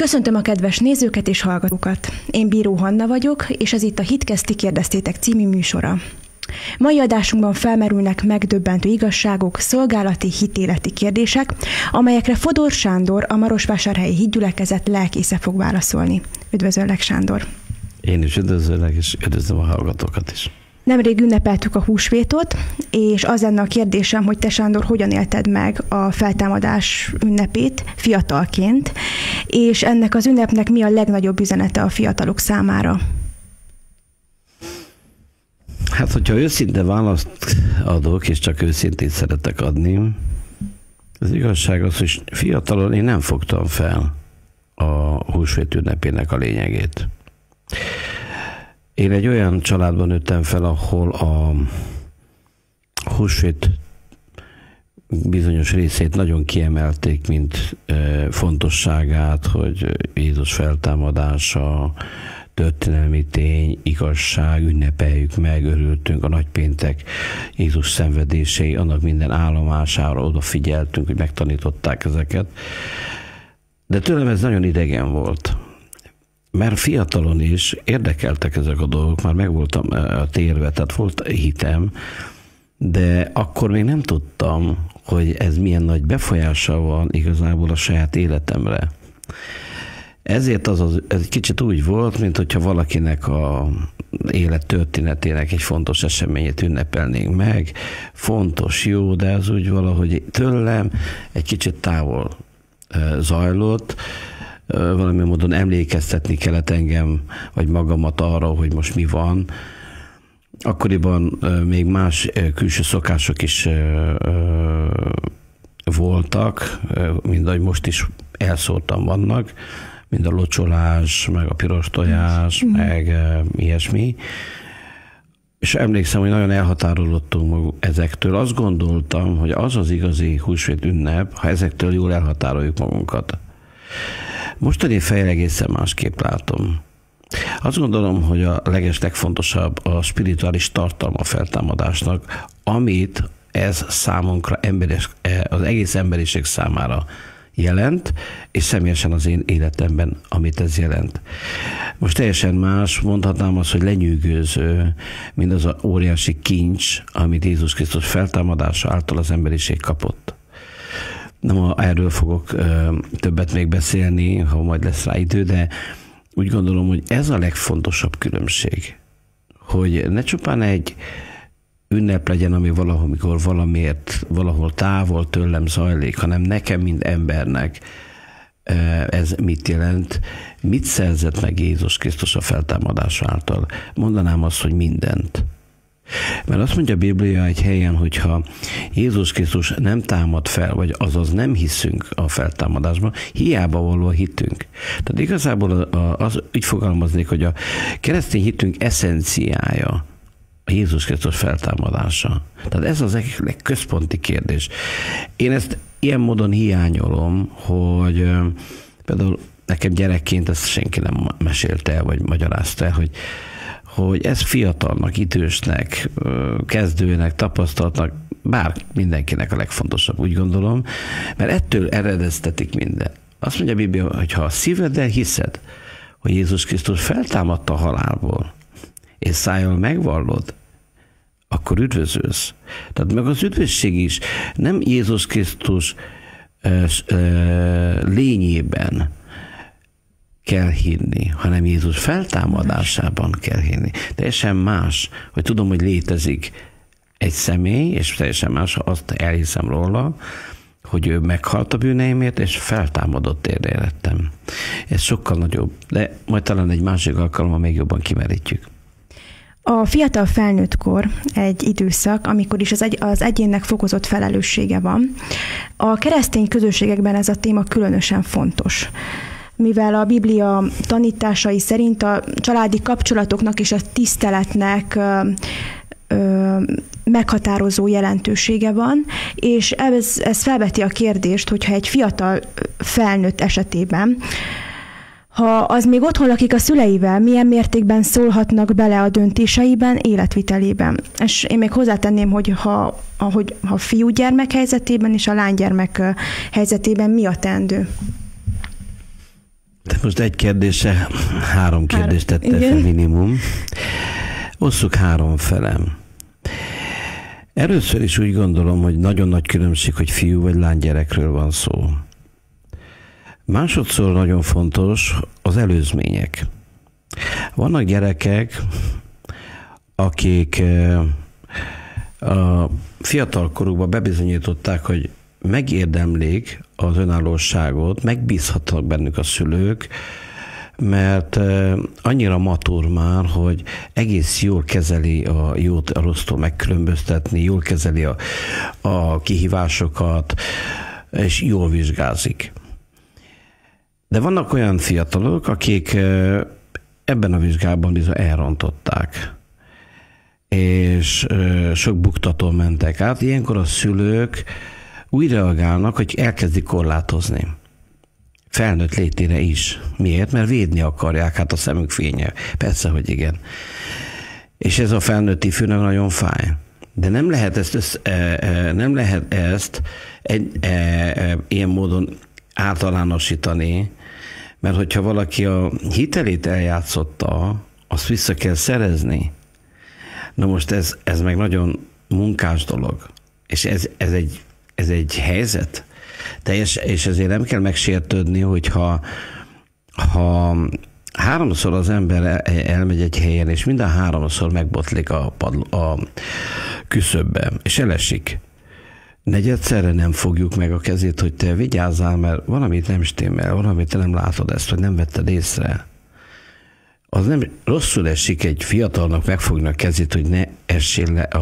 Köszöntöm a kedves nézőket és hallgatókat. Én Bíró Hanna vagyok, és ez itt a Hitkeszti kérdeztétek című műsora. Mai adásunkban felmerülnek megdöbbentő igazságok, szolgálati, hitéleti kérdések, amelyekre Fodor Sándor, a Marosvásárhelyi Hitgyülekezet lelkésze fog válaszolni. Üdvözöllek, Sándor! Én is üdvözöllek, és üdvözlöm a hallgatókat is. Nemrég ünnepeltük a húsvétot, és az lenne a kérdésem, hogy te, Sándor, hogyan élted meg a feltámadás ünnepét fiatalként, és ennek az ünnepnek mi a legnagyobb üzenete a fiatalok számára? Hát, hogyha őszinte választ adok, és csak őszintén szeretek adni, az igazság az, hogy fiatalon én nem fogtam fel a húsvét ünnepének a lényegét. Én egy olyan családban nőttem fel, ahol a húsvét bizonyos részét nagyon kiemelték, mint fontosságát, hogy Jézus feltámadása, történelmi tény, igazság, ünnepeljük meg, örültünk a nagypéntek Jézus szenvedései, annak minden állomására odafigyeltünk, hogy megtanították ezeket. De tőlem ez nagyon idegen volt. Mert fiatalon is érdekeltek ezek a dolgok, már megvoltam a térve, tehát volt hitem, de akkor még nem tudtam, hogy ez milyen nagy befolyással van igazából a saját életemre. Ezért ez egy kicsit úgy volt, mint hogyha valakinek a élet történetének egy fontos eseményét ünnepelnénk meg. Fontos, jó, de ez úgy valahogy tőlem egy kicsit távol zajlott. Valami módon emlékeztetni kellett engem, vagy magamat arra, hogy most mi van. Akkoriban még más külső szokások is voltak, mint ahogy most is elszórtan vannak, mint a locsolás, meg a piros tojás, meg ilyesmi. És emlékszem, hogy nagyon elhatárolódtunk ezektől. Azt gondoltam, hogy az az igazi húsvét ünnep, ha ezektől jól elhatároljuk magunkat. Mostani fejjel egészen másképp látom. Azt gondolom, hogy a legfontosabb a spirituális tartalma a feltámadásnak, amit ez számunkra az egész emberiség számára jelent, és személyesen az én életemben, amit ez jelent. Most teljesen más, mondhatnám azt, hogy lenyűgöző, mint az a óriási kincs, amit Jézus Krisztus feltámadása által az emberiség kapott. Nem erről fogok többet még beszélni, ha majd lesz rá idő, de úgy gondolom, hogy ez a legfontosabb különbség, hogy ne csupán egy ünnep legyen, ami valamikor valamiért, valahol távol tőlem zajlik, hanem nekem, mint embernek ez mit jelent, mit szerzett meg Jézus Krisztus a feltámadás által. Mondanám azt, hogy mindent. Mert azt mondja a Biblia egy helyen, hogyha Jézus Krisztus nem támad fel, vagy azaz nem hiszünk a feltámadásban, hiába való a hitünk. Tehát igazából úgy fogalmaznék, hogy a keresztény hitünk eszenciája a Jézus Krisztus feltámadása. Tehát ez az egyik központi kérdés. Én ezt ilyen módon hiányolom, hogy például nekem gyerekként ezt senki nem mesélte el, vagy magyarázta el, hogy ez fiatalnak, idősnek, kezdőnek, tapasztalatnak, bár mindenkinek a legfontosabb, úgy gondolom, mert ettől eredeztetik minden. Azt mondja a Biblia, hogy ha a szíveddel hiszed, hogy Jézus Krisztus feltámadta a halálból, és szájjal megvallod, akkor üdvözölsz. Tehát meg az üdvösség is nem Jézus Krisztus lényében kell hinni, hanem Jézus feltámadásában kell hinni. Teljesen más, hogy tudom, hogy létezik egy személy, és teljesen más, ha azt elhiszem róla, hogy ő meghalt a bűneimért, és feltámadott életem. Ez sokkal nagyobb, de majd talán egy másik alkalommal még jobban kimerítjük. A fiatal felnőttkor egy időszak, amikor is az egyénnek fokozott felelőssége van. A keresztény közösségekben ez a téma különösen fontos, mivel a Biblia tanításai szerint a családi kapcsolatoknak és a tiszteletnek meghatározó jelentősége van, és ez felveti a kérdést, hogyha egy fiatal felnőtt esetében, ha az még otthon lakik a szüleivel, milyen mértékben szólhatnak bele a döntéseiben, életvitelében. És én még hozzátenném, hogy ha fiúgyermek helyzetében és a lánygyermek helyzetében mi a teendő? De most egy kérdése, 3 kérdést tette fel minimum. Osszuk 3 felem. Először is úgy gondolom, hogy nagyon nagy különbség, hogy fiú vagy lány gyerekről van szó. Másodszor nagyon fontos az előzmények. Vannak gyerekek, akik a fiatal korukban bebizonyították, hogy megérdemlik az önállóságot, megbízhatnak bennük a szülők, mert annyira matur már, hogy egész jól kezeli a jót, a rossztól megkülönböztetni, jól kezeli a kihívásokat, és jól vizsgázik. De vannak olyan fiatalok, akik ebben a vizsgában bizony elrontották, és sok buktatón mentek át. Ilyenkor a szülők úgy reagálnak, hogy elkezdik korlátozni. Felnőtt létére is. Miért? Mert védni akarják, hát a szemük fénye. Persze, hogy igen. És ez a felnőtt ifjúnak nagyon fáj. De nem lehet ezt ilyen módon általánosítani, mert hogyha valaki a hitelét eljátszotta, azt vissza kell szerezni. Na most ez meg nagyon munkás dolog. És ez egy helyzet. És ezért nem kell megsértődni, hogyha háromszor az ember elmegy egy helyen, és mind a 3-szor megbotlik a küszöbbe, és elesik. Negyedszerre nem fogjuk meg a kezét, hogy te vigyázzál, mert valamit nem stimmel, valamit te nem látod ezt, vagy nem vetted észre. Az nem rosszul esik egy fiatalnak megfogni a kezét, hogy ne essél le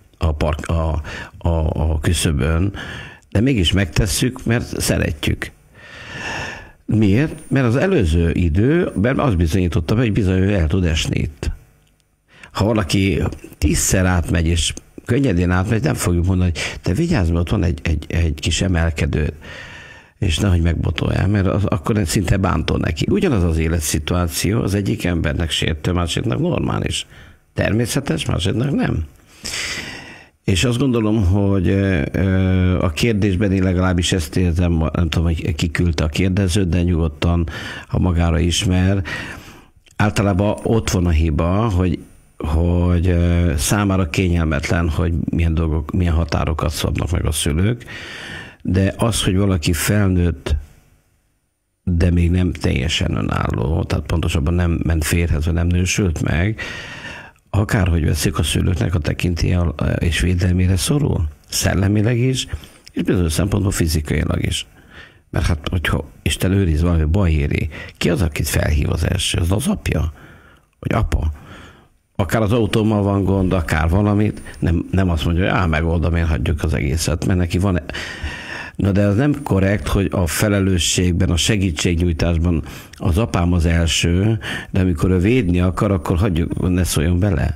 a küszöbön, de mégis megtesszük, mert szeretjük. Miért? Mert az előző időben az bizonyította, hogy bizony el tud esni itt. Ha valaki 10-szer átmegy, és könnyedén átmegy, nem fogjuk mondani, hogy te vigyázz, mert ott van egy kis emelkedő, és nehogy megbotoljál, mert akkor szinte bántol neki. Ugyanaz az életszituáció, az egyik embernek sértő, másiknak normális. Természetes, másiknak nem. És azt gondolom, hogy a kérdésben én legalábbis ezt érzem, nem tudom, hogy ki küldte a kérdezőt, de nyugodtan, ha magára ismer. Általában ott van a hiba, hogy számára kényelmetlen, hogy milyen határokat szabnak meg a szülők, de az, hogy valaki felnőtt, de még nem teljesen önálló, tehát pontosabban nem ment férjhez, vagy nem nősült meg, akárhogy veszik, a szülőknek a tekintélye és védelmére szorul, szellemileg is, és bizonyos szempontból fizikailag is. Mert hát, hogyha Isten őriz valami baj éri, ki az, akit felhív az első? Az apja? Vagy apa? Akár az autómmal van gond, akár valamit, nem azt mondja, hogy megoldom, én hagyjuk az egészet, mert neki van. Na de az nem korrekt, hogy a felelősségben, a segítségnyújtásban az apám az első, de amikor ő védni akar, akkor hagyjuk, ne szóljon bele.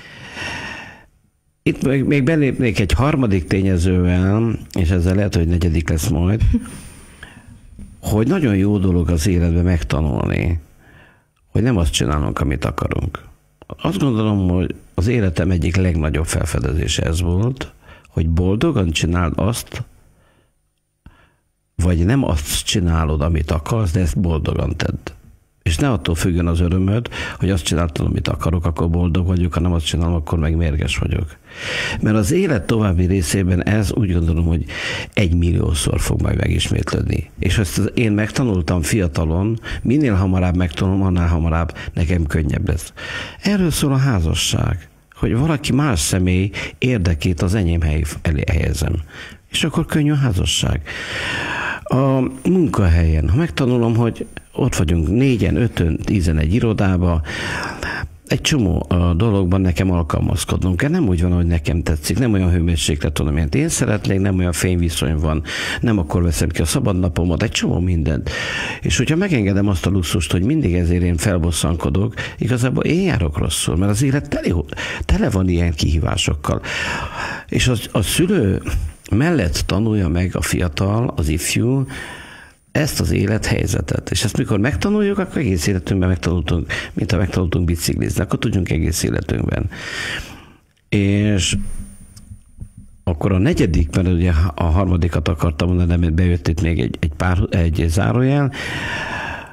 Itt még belépnék egy harmadik tényezővel, és ezzel lehet, hogy 4. lesz majd, hogy nagyon jó dolog az életben megtanulni, hogy nem azt csinálunk, amit akarunk. Azt gondolom, hogy az életem egyik legnagyobb felfedezése ez volt, hogy boldogan csináld azt, vagy nem azt csinálod, amit akarsz, de ezt boldogan tedd. És ne attól függjön az örömöd, hogy azt csináltam, amit akarok, akkor boldog vagyok, ha nem azt csinálom, akkor meg mérges vagyok. Mert az élet további részében ez úgy gondolom, hogy 1 milliószor fog majd megismétlődni. És ezt én megtanultam fiatalon, minél hamarabb megtanulom, annál hamarabb nekem könnyebb lesz. Erről szól a házasság, hogy valaki más személy érdekét az enyém elé helyezem. És akkor könnyű a házasság. A munkahelyen, ha megtanulom, hogy ott vagyunk 4-en, 5-ön, 10-en egy irodába, egy csomó dologban nekem alkalmazkodnom kell. Nem úgy van, hogy nekem tetszik, nem olyan hőmérséklet van, amilyet én szeretnék, nem olyan fényviszony van, nem akkor veszem ki a szabadnapomat, egy csomó mindent. És hogyha megengedem azt a luxust, hogy mindig ezért én felbosszankodok, igazából én járok rosszul, mert az élet tele van ilyen kihívásokkal. És a szülő mellett tanulja meg a fiatal, az ifjú ezt az élethelyzetet. És ezt mikor megtanuljuk, akkor egész életünkben megtanultunk, mint ha megtanultunk biciklizni, akkor tudjunk egész életünkben. És akkor a 4., mert ugye a 3. akartam mondani, de bejött itt még egy zárójel,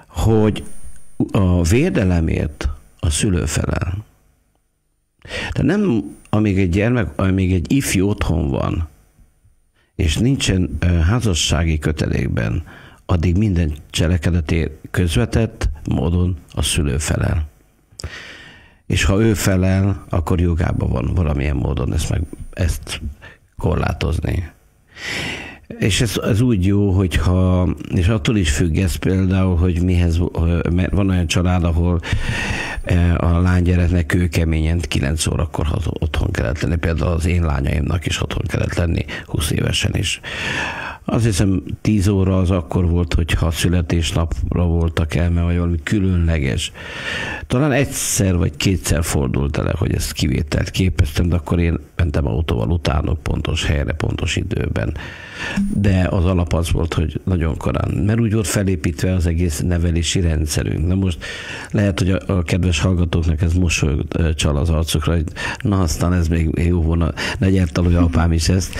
hogy a védelemért a szülő felel. De nem, amíg egy gyermek, amíg egy ifjú otthon van, és nincsen házassági kötelékben, addig minden cselekedetért közvetett módon a szülő felel. És ha ő felel, akkor jogában van valamilyen módon ezt korlátozni. És ez úgy jó, hogyha, és attól is függ ez például, hogy mihez, mert van olyan család, ahol a lánygyereknek kőkeményen 9 órakor otthon kellett lenni. Például az én lányaimnak is otthon kellett lenni, 20 évesen is. Azt hiszem 10 óra az akkor volt, hogyha születésnapra voltak el, mert valami különleges. Talán egyszer vagy kétszer fordult el, hogy ezt kivételt képeztem, de akkor én mentem autóval utánok pontos helyre, pontos időben. De az alap az volt, hogy nagyon korán, mert úgy volt felépítve az egész nevelési rendszerünk. Na most lehet, hogy a kedves hallgatóknak ez mosolyog csal az arcukra, hogy na aztán ez még jó volna, ne gyertalulja apám is ezt.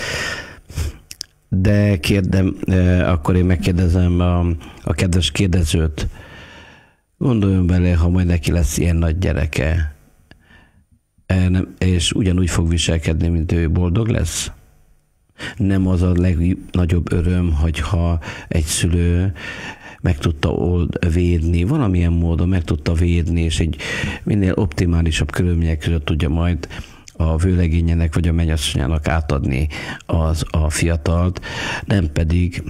De akkor én megkérdezem a kedves kérdezőt, gondoljon bele, ha majd neki lesz ilyen nagy gyereke, és ugyanúgy fog viselkedni, mint ő, boldog lesz? Nem az a legnagyobb öröm, hogyha egy szülő meg tudta védni, valamilyen módon meg tudta védni, és egy minél optimálisabb körülmények között tudja majd a vőlegényének vagy a mennyasszonyának átadni a fiatalt, nem pedig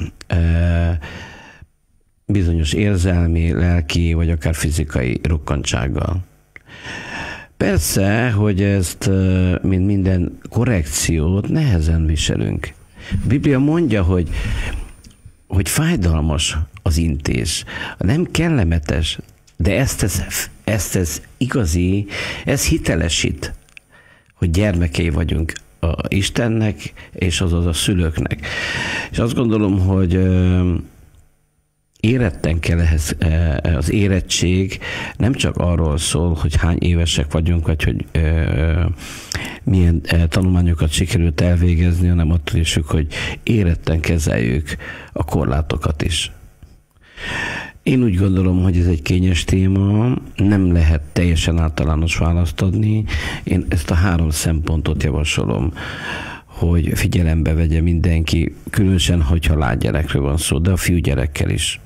bizonyos érzelmi, lelki vagy akár fizikai rokkantsággal. Persze, hogy ezt, mint minden korrekciót, nehezen viselünk. A Biblia mondja, hogy fájdalmas az intés, nem kellemetes, de ezt igazi, ez hitelesít, hogy gyermekei vagyunk a Istennek, és azaz a szülőknek. És azt gondolom, hogy éretten kell ehhez, az érettség nem csak arról szól, hogy hány évesek vagyunk, vagy hogy milyen tanulmányokat sikerült elvégezni, hanem attól is, hogy éretten kezeljük a korlátokat is. Én úgy gondolom, hogy ez egy kényes téma, nem lehet teljesen általános választ adni. Én ezt a 3 szempontot javasolom, hogy figyelembe vegye mindenki, különösen, hogyha lánygyerekről van szó, de a fiúgyerekkel is.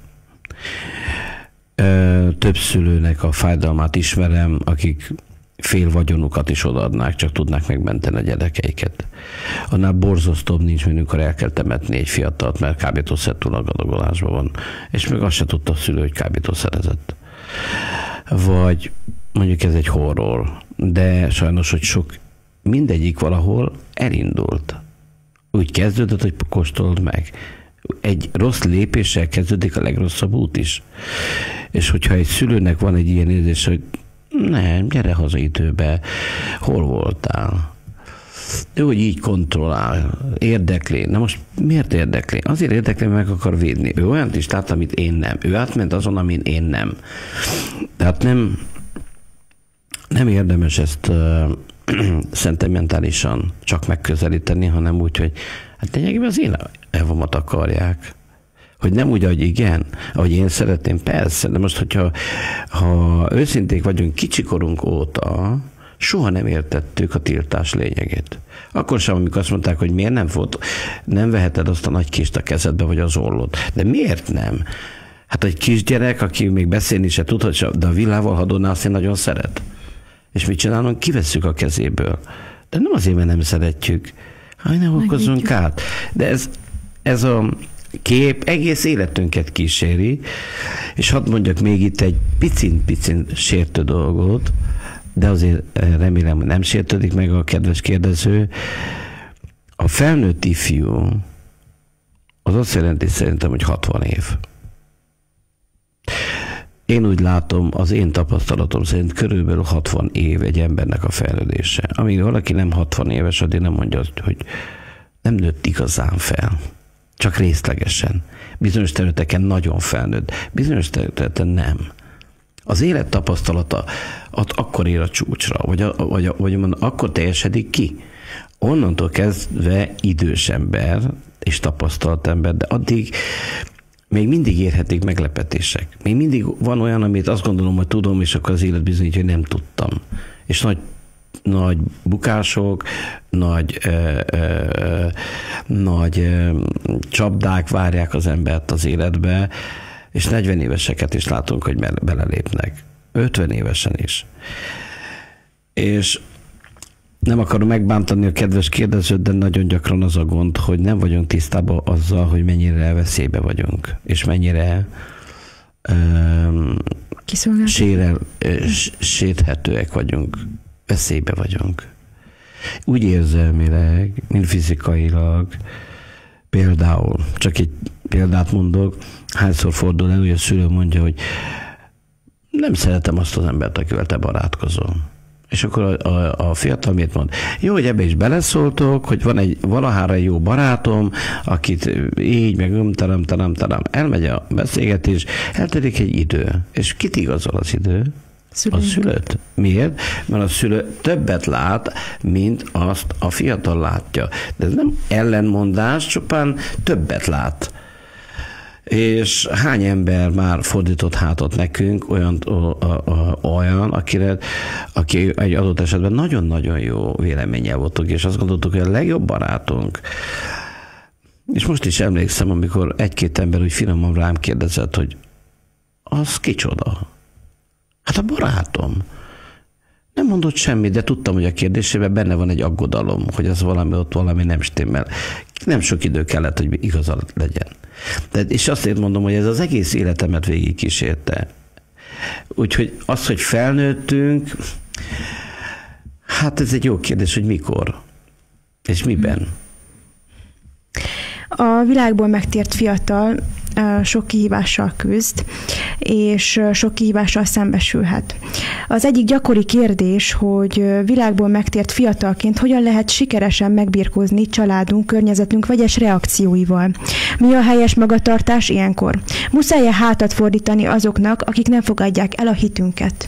Több szülőnek a fájdalmát ismerem, akik fél vagyonukat is odaadnák, csak tudnák megmenteni a gyerekeiket. Annál borzasztóbb nincs, mint amikor el kell temetni egy fiatalt, mert kábítószer túladagolásban van, és még azt se tudta a szülő, hogy kábítószerezett. Vagy mondjuk ez egy horror, de sajnos, hogy mindegyik valahol elindult. Úgy kezdődött, hogy kóstold meg. Egy rossz lépéssel kezdődik a legrosszabb út is. És hogyha egy szülőnek van egy ilyen érzés, hogy nem, gyere haza időbe, hol voltál? Ő, hogy így kontrollál, érdekli. Na most miért érdekli? Azért érdekli, mert meg akar védni. Ő olyant is lát, amit én nem. Ő átment azon, amin én nem. Tehát nem érdemes ezt szentimentálisan csak megközelíteni, hanem úgy, hogy hát lényegében az én elvomat akarják. Hogy nem úgy, ahogy igen, ahogy én szeretném, persze, de most, hogyha őszinték vagyunk kicsikorunk óta, soha nem értettük a tiltás lényegét. Akkor sem, amikor azt mondták, hogy miért nem veheted azt a nagy kést a kezedbe, vagy az orrod. De miért nem? Hát egy kisgyerek, aki még beszélni se tud, de a villával hadonná, azt én nagyon szeret. És mit csinálunk? Kivesszük a kezéből. De nem azért, mert nem szeretjük. Nem okozzunk át. De ez a kép egész életünket kíséri, és hadd mondjak még itt egy picin sértő dolgot, de azért remélem, hogy nem sértődik meg a kedves kérdező. A felnőtt ifjú az azt jelenti szerintem, hogy 60 év. Én úgy látom, az én tapasztalatom szerint körülbelül 60 év egy embernek a fejlődése. Amíg valaki nem 60 éves, addig nem mondja azt, hogy nem nőtt igazán fel. Csak részlegesen. Bizonyos területeken nagyon felnőtt, bizonyos területen nem. Az élet tapasztalata akkor ér a csúcsra, vagy akkor teljesedik ki. Onnantól kezdve idős ember és tapasztalt ember, de addig még mindig érhetik meglepetések. Még mindig van olyan, amit azt gondolom, hogy tudom, és akkor az élet bizonyítja, hogy nem tudtam. És nagy bukások, nagy csapdák várják az embert az életbe, és 40 éveseket is látunk, hogy belelépnek. 50 évesen is. És nem akarom megbántani a kedves kérdezőt, de nagyon gyakran az a gond, hogy nem vagyunk tisztában azzal, hogy mennyire veszélybe vagyunk, és mennyire sérthetőek vagyunk, veszélybe vagyunk. Úgy érzelmileg, mint fizikailag. Például, csak egy példát mondok, hányszor fordul elő, hogy a szülő mondja, hogy nem szeretem azt az embert, akivel te barátkozol. És akkor a fiatal miért mond? Jó, hogy ebbe is beleszóltok, hogy van valahára jó barátom, akit így, meg terem. Elmegy a beszélgetés, eltelik egy idő. És kit igazol az idő? A szülőt. Miért? Mert a szülő többet lát, mint azt a fiatal látja. De ez nem ellenmondás, csupán többet lát. És hány ember már fordított hátat nekünk, olyan aki egy adott esetben nagyon-nagyon jó véleménnyel voltunk, és azt gondoltuk, hogy a legjobb barátunk. És most is emlékszem, amikor egy-két ember úgy finoman rám kérdezett, hogy az kicsoda? Hát a barátom. Nem mondott semmit, de tudtam, hogy a kérdésében benne van egy aggodalom, hogy az valami nem stimmel. Nem sok idő kellett, hogy igaza legyen. És azért mondom, hogy ez az egész életemet végig kísérte. Úgyhogy az, hogy felnőttünk, hát ez egy jó kérdés, hogy mikor és miben. A világból megtért fiatal sok kihívással küzd, és sok kihívással szembesülhet. Az egyik gyakori kérdés, hogy világból megtért fiatalként hogyan lehet sikeresen megbirkózni családunk, környezetünk vegyes reakcióival. Mi a helyes magatartás ilyenkor? Muszáj-e hátat fordítani azoknak, akik nem fogadják el a hitünket?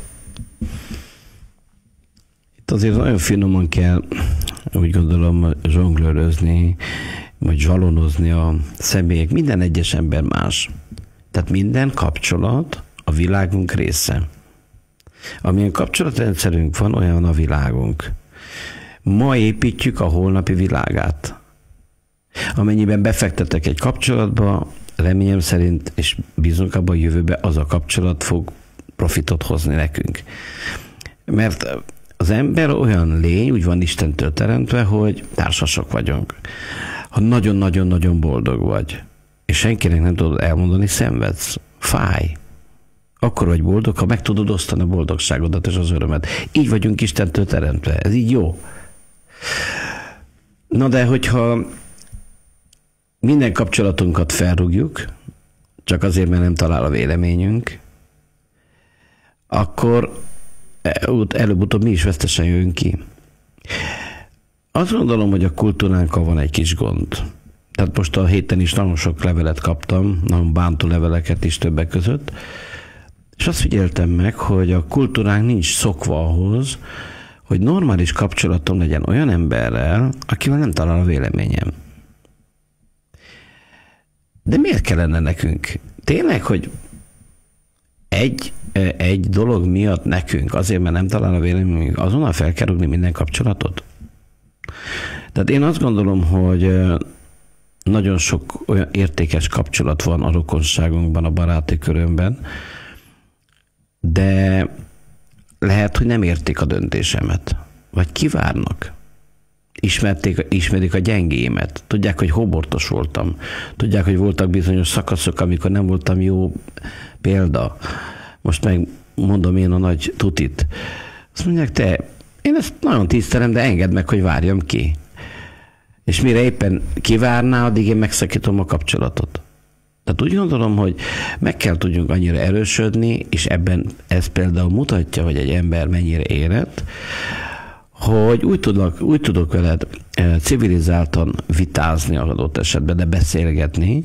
Itt azért nagyon finoman kell, úgy gondolom, zsonglőrözni, vagy zsalonozni a személyek. Minden egyes ember más. Tehát minden kapcsolat a világunk része. Amilyen kapcsolatrendszerünk van, olyan a világunk. Ma építjük a holnapi világát. Amennyiben befektetek egy kapcsolatba, reményem szerint, és bízunk abban a jövőben, az a kapcsolat fog profitot hozni nekünk. Mert az ember olyan lény, úgy van Istentől teremtve, hogy társasok vagyunk. Ha nagyon-nagyon-nagyon boldog vagy, és senkinek nem tudod elmondani, szenvedsz, fáj. Akkor vagy boldog, ha meg tudod osztani a boldogságodat és az örömet. Így vagyunk Istentől teremtve. Ez így jó. Na de, hogyha minden kapcsolatunkat felrúgjuk, csak azért, mert nem talál a véleményünk, akkor előbb-utóbb mi is vesztesen jövünk ki. Azt gondolom, hogy a kultúránkkal van egy kis gond. Tehát most a héten is nagyon sok levelet kaptam, nagyon bántó leveleket is többek között, és azt figyeltem meg, hogy a kultúránk nincs szokva ahhoz, hogy normális kapcsolatom legyen olyan emberrel, akivel nem talál a véleményem. De miért kellene nekünk? Tényleg, hogy egy dolog miatt nekünk, azért, mert nem talál a véleményünk, azonnal fel kell rúgni minden kapcsolatot? Tehát én azt gondolom, hogy nagyon sok olyan értékes kapcsolat van a rokonságunkban, a baráti körömben, de lehet, hogy nem értik a döntésemet, vagy kivárnak. Ismerik a gyengéimet. Tudják, hogy hóbortos voltam. Tudják, hogy voltak bizonyos szakaszok, amikor nem voltam jó példa. Most meg mondom én a nagy tutit. Azt mondják, én ezt nagyon tisztelem, de engedd meg, hogy várjam ki. És mire éppen kivárná, addig én megszakítom a kapcsolatot. Tehát úgy gondolom, hogy meg kell tudjunk annyira erősödni, és ebben ez például mutatja, hogy egy ember mennyire érett, hogy úgy tudok veled civilizáltan vitázni adott esetben, de beszélgetni,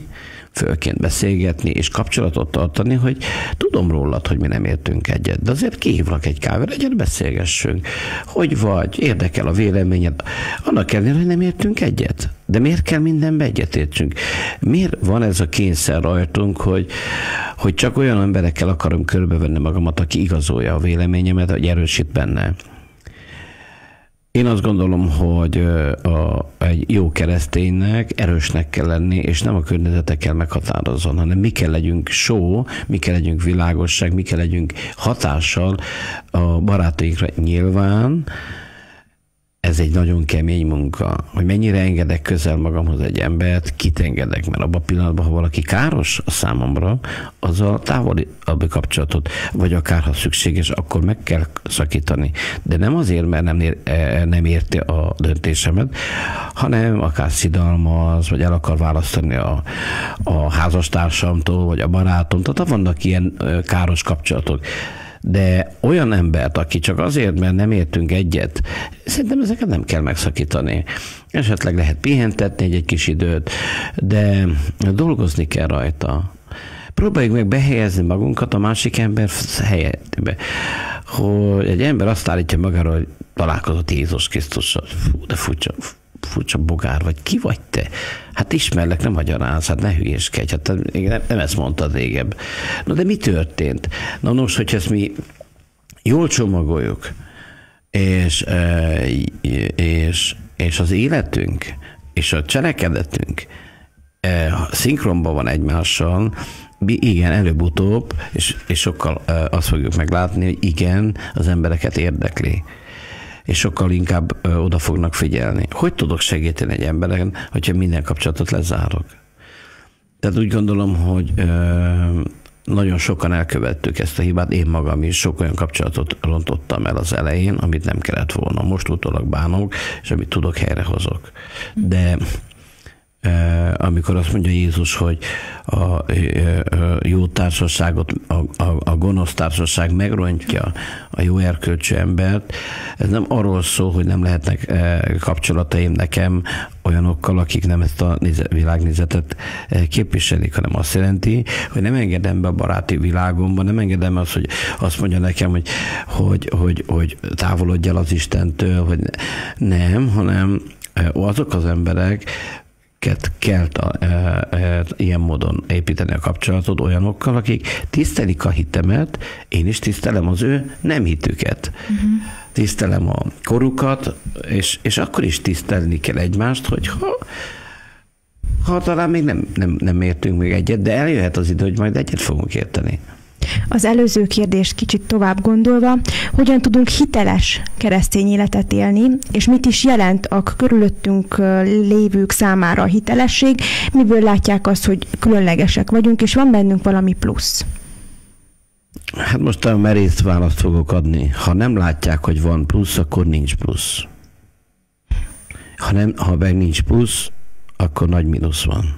fölként beszélgetni, és kapcsolatot tartani, hogy tudom rólad, hogy mi nem értünk egyet, de azért kihívlak egy kávéra, egyet beszélgessünk. Hogy vagy? Érdekel a véleményed? Annak ellenére, hogy nem értünk egyet. De miért kell mindenbe egyetértsünk? Miért van ez a kényszer rajtunk, hogy csak olyan emberekkel akarom körbevenni magamat, aki igazolja a véleményemet, hogy erősít benne? Én azt gondolom, hogy egy jó kereszténynek erősnek kell lenni, és nem a környezete kell meghatározzon, hanem mi kell legyünk mi kell legyünk világosság, mi kell legyünk hatással a barátainkra. Nyilván ez egy nagyon kemény munka, hogy mennyire engedek közel magamhoz egy embert, kit engedek, mert abban a pillanatban, ha valaki káros a számomra, azzal távolibb kapcsolatot, vagy akár ha szükséges, akkor meg kell szakítani. De nem azért, mert nem érti a döntésemet, hanem akár szidalmaz, vagy el akar választani a házastársamtól, vagy a barátomtól, tehát vannak ilyen káros kapcsolatok. De olyan embert, aki csak azért, mert nem értünk egyet, szerintem ezeket nem kell megszakítani. Esetleg lehet pihentetni egy kis időt, de dolgozni kell rajta. Próbáljuk meg behelyezni magunkat a másik ember helyébe. Hogy egy ember azt állítja magáról, hogy találkozott Jézus Krisztussal. Fú, de furcsa bogár vagy. Ki vagy te? Hát ismerlek, nem magyaráz, hát ne hülyéskedj. Hát nem ezt mondtad régebb. Na de mi történt? Na most, hogyha ezt mi jól csomagoljuk, és az életünk, és a cselekedetünk szinkronban van egymással, igen, előbb-utóbb, és sokkal azt fogjuk meglátni, hogy igen, az embereket érdekli. És sokkal inkább oda fognak figyelni. Hogy tudok segíteni egy emberen, hogyha minden kapcsolatot lezárok? Tehát úgy gondolom, hogy nagyon sokan elkövettük ezt a hibát, én magam is sok olyan kapcsolatot rontottam el az elején, amit nem kellett volna. Most utólag bánok, és amit tudok, helyrehozok. De amikor azt mondja Jézus, hogy a jó társaságot, a gonosz társaság megrontja a jó erkölcsű embert, ez nem arról szól, hogy nem lehetnek kapcsolataim nekem olyanokkal, akik nem ezt a világnézetet képviselik, hanem azt jelenti, hogy nem engedem be a baráti világomba, nem engedem azt, hogy azt mondja nekem, hogy távolodj el az Istentől, hogy nem, hanem azok az emberek, kell ilyen módon építeni a kapcsolatot olyanokkal, akik tisztelik a hitemet, én is tisztelem az ő nem hitüket. Tisztelem a korukat, és akkor is tisztelni kell egymást, hogy ha talán még nem értünk még egyet, de eljöhet az idő, hogy majd egyet fogunk érteni. Az előző kérdést kicsit tovább gondolva, hogyan tudunk hiteles keresztény életet élni, és mit is jelent a körülöttünk lévők számára a hitelesség, miből látják azt, hogy különlegesek vagyunk, és van bennünk valami plusz? Hát most a merész választ fogok adni. Ha nem látják, hogy van plusz, akkor nincs plusz. Ha meg nincs plusz, akkor nagy mínusz van.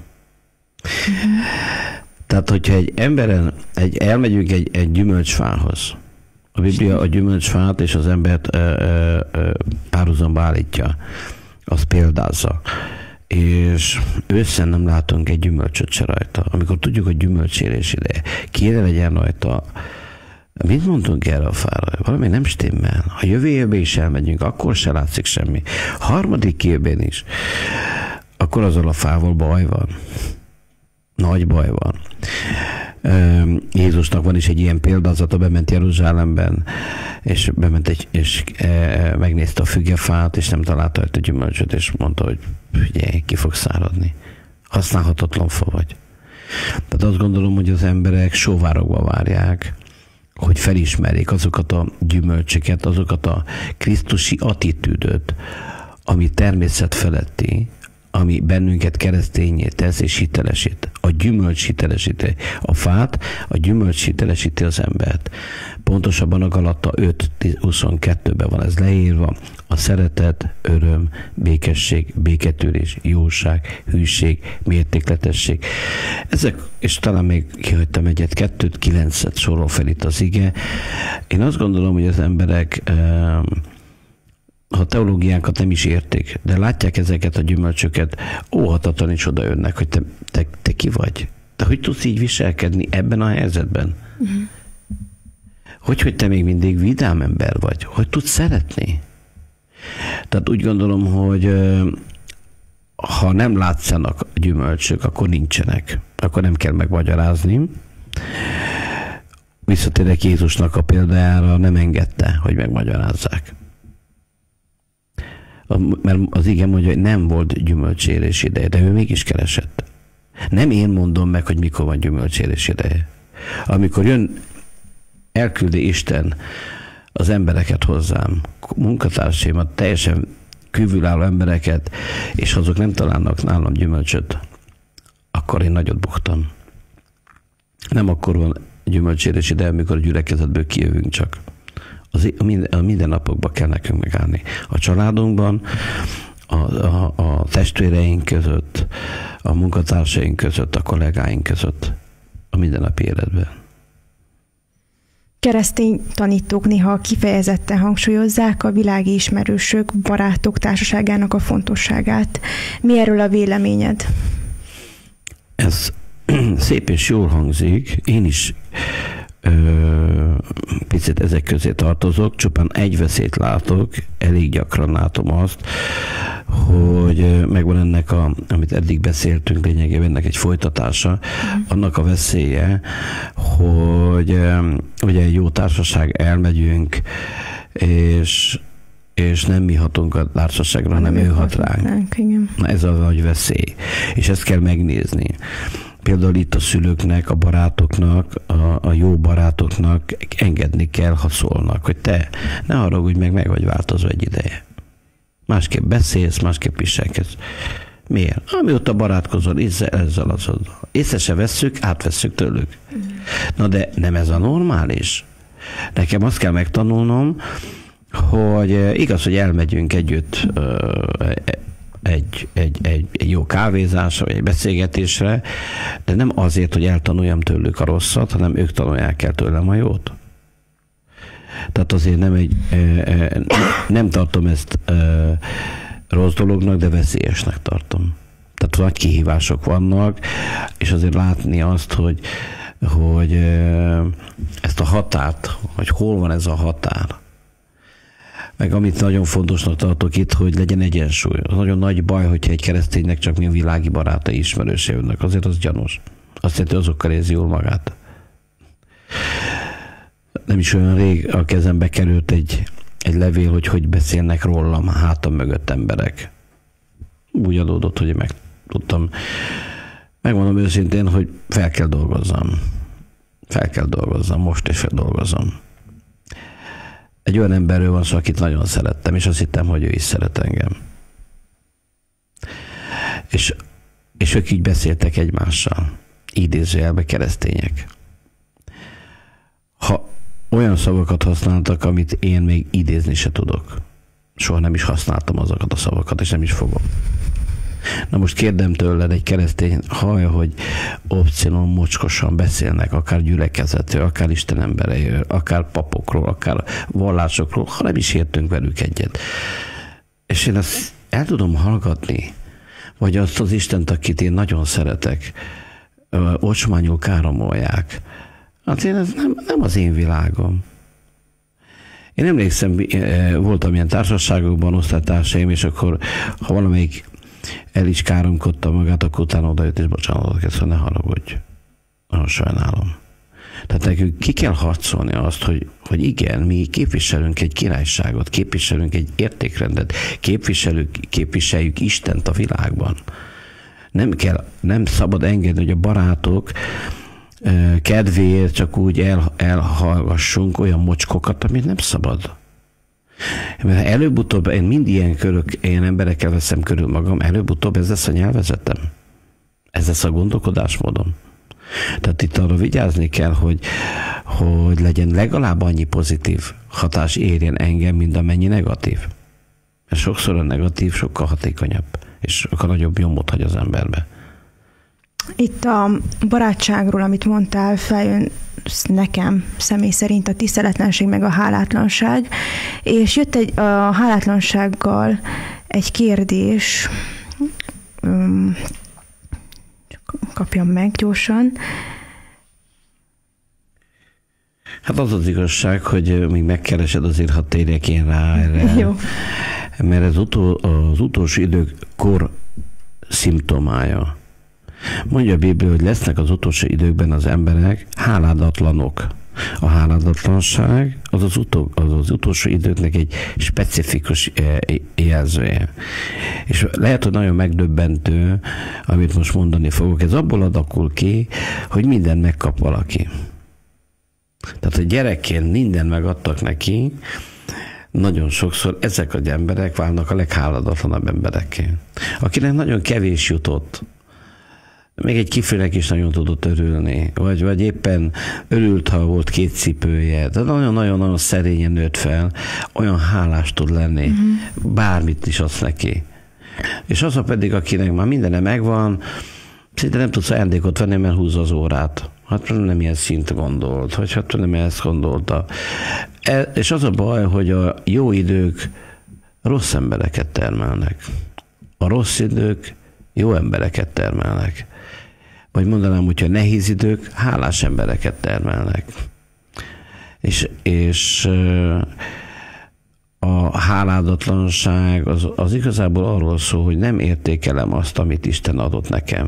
Tehát, hogyha egy emberen, elmegyünk egy gyümölcsfához, a Biblia a gyümölcsfát és az embert párhuzamba állítja, azt példázza, és ősszel nem látunk egy gyümölcsöt se rajta. Amikor tudjuk, hogy gyümölcsérés ideje, kéne legyen rajta. Mit mondtunk erre a fára? Valami nem stimmel. Ha jövő évben is elmegyünk, akkor se látszik semmi. Harmadik évben is, akkor azzal a fával baj van. Nagy baj van. Jézusnak van is egy ilyen példázata, bement Jeruzsálemben, és bement és megnézte a fügefát, és nem találta a gyümölcsöt, és mondta, hogy figyelj, ki fog száradni. Használhatatlan fa vagy. Tehát azt gondolom, hogy az emberek sóvárogva várják, hogy felismerjék azokat a gyümölcsöket, azokat a krisztusi attitűdöt, ami természet feletti, ami bennünket keresztényé tesz és hitelesít. A gyümölcs hitelesíti a fát, a gyümölcs hitelesíti az embert. Pontosabban a Galata 5:22-ben van ez leírva. A szeretet, öröm, békesség, béketűrés, jóság, hűség, mértékletesség. Ezek, és talán még kihagytam 1-2, 9-et sorol fel itt az ige. Én azt gondolom, hogy az emberek ha teológiánkat nem is értik, de látják ezeket a gyümölcsöket, óhatatlan is oda jönnek, hogy te ki vagy. Te hogy tudsz így viselkedni ebben a helyzetben? Hogy te még mindig vidám ember vagy? Hogy tudsz szeretni? Tehát úgy gondolom, hogy ha nem látszanak gyümölcsök, akkor nincsenek. Akkor nem kell megmagyarázni. Visszatérek Jézusnak a példájára, nem engedte, hogy megmagyarázzák. Mert az ige mondja, hogy nem volt gyümölcsérés ideje, de ő mégis keresett. Nem én mondom meg, hogy mikor van gyümölcsérés ideje. Amikor elküldi Isten az embereket hozzám, munkatársaimat, teljesen kívülálló embereket, és azok nem találnak nálam gyümölcsöt, akkor én nagyot buktam. Nem akkor van gyümölcsérés ideje, amikor a gyülekezetből kijövünk csak. A mindennapokban kell nekünk megállni. A családunkban, a testvéreink között, a munkatársaink között, a kollégáink között, a mindennapi életben. Keresztény tanítók néha kifejezetten hangsúlyozzák a világi ismerősök, barátok társaságának a fontosságát. Mi erről a véleményed? Ez szép és jól hangzik. Én is picit ezek közé tartozok, csupán egy veszélyt látok, elég gyakran látom azt, hogy megvan ennek, amit eddig beszéltünk, lényegében ennek egy folytatása, annak a veszélye, hogy ugye egy jó társaság elmegyünk, és nem mi hatunk a társaságra, hanem ő hat ránk. Na, ez az nagy veszély. És ezt kell megnézni. Például itt a szülőknek, a barátoknak, a jó barátoknak engedni kell, ha szólnak, hogy te ne haragudj meg vagy változó egy ideje. Másképp beszélsz, másképp viselkedsz. Miért? Amióta barátkozol, ezzel azon. Észre se vesszük, átvesszük tőlük. Na de nem ez a normális. Nekem azt kell megtanulnom, hogy igaz, hogy elmegyünk együtt egy jó kávézásra, vagy egy beszélgetésre, de nem azért, hogy eltanuljam tőlük a rosszat, hanem ők tanulják el tőlem a jót. Tehát azért nem tartom ezt rossz dolognak, de veszélyesnek tartom. Tehát nagy kihívások vannak, és azért látni azt, hogy ezt a határt, hogy hol van ez a határ. Meg amit nagyon fontosnak tartok itt, hogy legyen egyensúly. Az nagyon nagy baj, hogyha egy kereszténynek csak mi világi barátai ismerősei jönnek. Azért az gyanús. Azt jelenti, azokkal érzi jól magát. Nem is olyan rég a kezembe került egy levél, hogy beszélnek rólam hátam mögött emberek. Úgy adódott, hogy meg tudtam. Megmondom őszintén, hogy fel kell dolgozzam. Most is dolgozom. Egy olyan emberről van szó, akit nagyon szerettem, és azt hittem, hogy ő is szeret engem. És ők így beszéltek egymással. Idézőjelben keresztények. Ha olyan szavakat használtak, amit én még idézni se tudok. Soha nem is használtam azokat a szavakat, és nem is fogom. Na most kérdem tőled, egy keresztény hallja, hogy opcionon mocskosan beszélnek, akár gyülekezetről, akár Isten embereiről, akár papokról, akár vallásokról, ha nem is értünk velük egyet. És én ezt el tudom hallgatni, vagy azt az Istent, akit én nagyon szeretek, ocsmányul káromolják. Hát én ez nem az én világom. Én emlékszem, voltam ilyen társaságokban, osztálytársaim, és akkor, ha valamelyik el is káromkodta magát, akkor utána odajött, és bocsánatot kezd, hogy ne haragudj. Nagyon sajnálom. Tehát nekünk ki kell harcolni azt, hogy igen, mi képviselünk egy királyságot, képviselünk egy értékrendet, képviseljük Istent a világban. Nem szabad engedni, hogy a barátok kedvéért csak úgy elhallgassunk olyan mocskokat, amit nem szabad. Mert előbb-utóbb én mind ilyen emberekkel veszem körül magam, előbb-utóbb ez lesz a nyelvezetem. Ez lesz a gondolkodásmódom. Tehát itt arra vigyázni kell, hogy legyen legalább annyi pozitív hatás érjen engem, mint amennyi negatív. Mert sokszor a negatív sokkal hatékonyabb, és sokkal nagyobb nyomot hagy az emberbe. Itt a barátságról, amit mondtál, feljön nekem személy szerint a tiszteletlenség meg a hálátlanság, és jött a hálátlansággal egy kérdés, csak kapjam meg gyorsan. Hát az az igazság, hogy még megkeresed, azért ha térjek én rá erre. Jó. Mert ez az utolsó idők kor szimptomája. Mondja a Biblia, hogy lesznek az utolsó időkben az emberek háládatlanok. A háládatlanság az utolsó időknek egy specifikus jelzője. És lehet, hogy nagyon megdöbbentő, amit most mondani fogok. Ez abból adakul ki, hogy mindent megkap valaki. Tehát, hogy gyerekként mindent megadtak neki, nagyon sokszor ezek az emberek válnak a legháladatlanabb emberekké. Akinek nagyon kevés jutott, még egy kiflinek is nagyon tudott örülni, vagy éppen örült, ha volt 2 cipője, de nagyon-nagyon szerényen nőtt fel, olyan hálás tud lenni, bármit is adsz neki. És az a pedig, akinek már mindene megvan, szinte nem tudsz ajándékot venni, mert húzza az órát. Hát nem ilyen szint gondolt, vagy hát nem ezt gondolta. És az a baj, hogy a jó idők rossz embereket termelnek. A rossz idők jó embereket termelnek. Vagy mondanám, hogyha nehéz idők hálás embereket termelnek. És a háládatlanság az igazából arról szól, hogy nem értékelem azt, amit Isten adott nekem.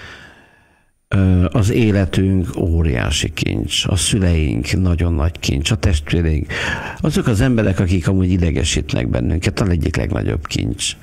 Az életünk óriási kincs, a szüleink nagyon nagy kincs, a testvéreink, azok az emberek, akik amúgy idegesítnek bennünket, a egyik legnagyobb kincs.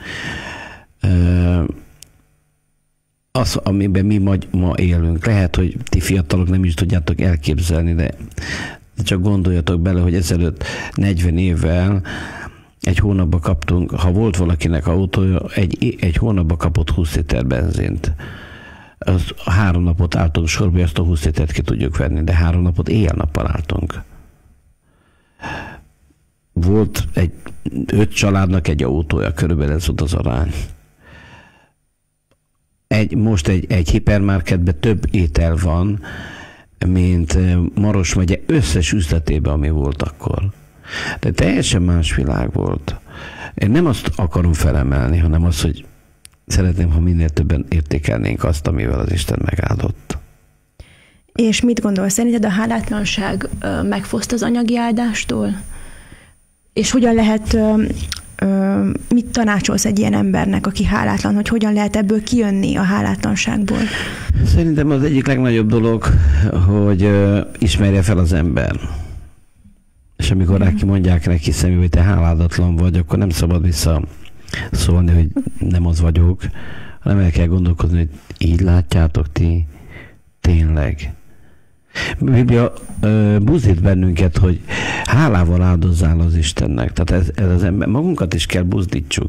Az, amiben mi ma élünk, lehet, hogy ti fiatalok nem is tudjátok elképzelni, de csak gondoljatok bele, hogy ezelőtt 40 évvel egy hónapba kaptunk, ha volt valakinek autója, egy hónapba kapott 20 liter benzint. Az 3 napot álltunk sorba, hogy azt a 20 litert ki tudjuk venni, de 3 napot éjjel-nappal álltunk. Volt 5 családnak egy autója, körülbelül ez volt az arány. Most egy hipermarketben több étel van, mint Maros megye összes üzletében, ami volt akkor. De teljesen más világ volt. Én nem azt akarom felemelni, hanem azt, hogy szeretném, ha minél többen értékelnénk azt, amivel az Isten megáldott. És mit gondolsz, szerinted a hálátlanság megfoszt az anyagi áldástól? És hogyan lehet, mit tanácsolsz egy ilyen embernek, aki hálátlan, hogy hogyan lehet ebből kijönni a hálátlanságból? Szerintem az egyik legnagyobb dolog, hogy ismerje fel az ember. És amikor neki mondják neki személy, hogy te háládatlan vagy, akkor nem szabad szólni, hogy nem az vagyok, hanem el kell gondolkodni, hogy így látjátok ti, tényleg. A Biblia buzdít bennünket, hogy hálával áldozzál az Istennek. Tehát ez az ember, magunkat is kell buzdítsuk.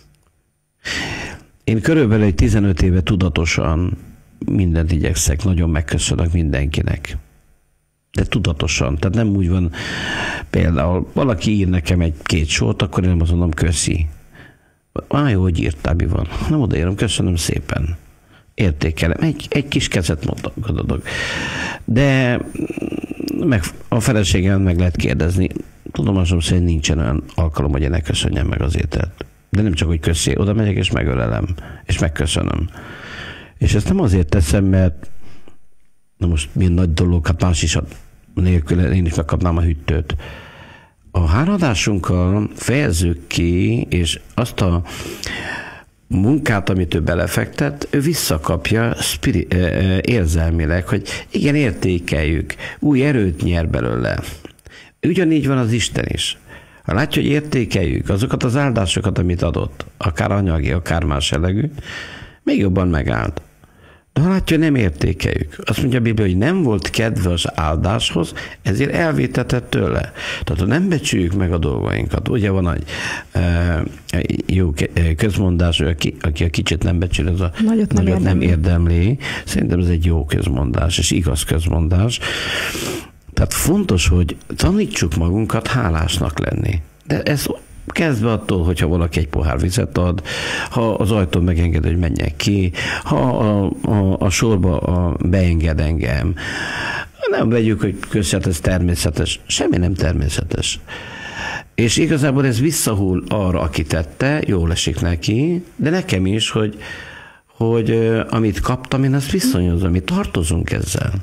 Én körülbelül egy 15 éve tudatosan mindent igyekszek, nagyon megköszönök mindenkinek. De tudatosan. Tehát nem úgy van, például valaki ír nekem 2 sort, akkor én nem azt mondom, köszi. Jó, hogy írtál, mi van. Nem odaírom, köszönöm szépen. Értékelem. Egy kis kezet adok. De a feleségem meg lehet kérdezni. Tudomásom szerint nincsen olyan alkalom, hogy én ne köszönjem meg az ételt. De nem csak, hogy köszi, oda megyek és megölelem, és megköszönöm. És ezt nem azért teszem, mert na most milyen nagy dolog, hát más is nélkül én is megkapnám a hűtőt. A háladásunkkal fejezzük ki, és azt a munkát, amit ő belefektet, ő visszakapja érzelmileg, hogy igen, értékeljük, új erőt nyer belőle. Ugyanígy van az Isten is. Ha látja, hogy értékeljük azokat az áldásokat, amit adott, akár anyagi, akár más jellegű, még jobban megállt. De ha látja, hogy nem értékeljük, azt mondja a Biblia, hogy nem volt kedve az áldáshoz, ezért elvétetett tőle. Tehát ha nem becsüljük meg a dolgainkat, ugye van egy jó közmondás, aki a kicsit nem becsül, az a nagyot nem érdemli. Szerintem ez egy jó közmondás, és igaz közmondás. Tehát fontos, hogy tanítsuk magunkat hálásnak lenni. De ez kezdve attól, hogyha valaki egy pohár vizet ad, ha az ajtón megenged, hogy menjek ki, ha a sorba beenged engem. Nem vegyük, hogy között ez természetes. Semmi nem természetes. És igazából ez visszahull arra, aki tette, jól esik neki, de nekem is, hogy amit kaptam, én ezt viszonyozom, mi tartozunk ezzel.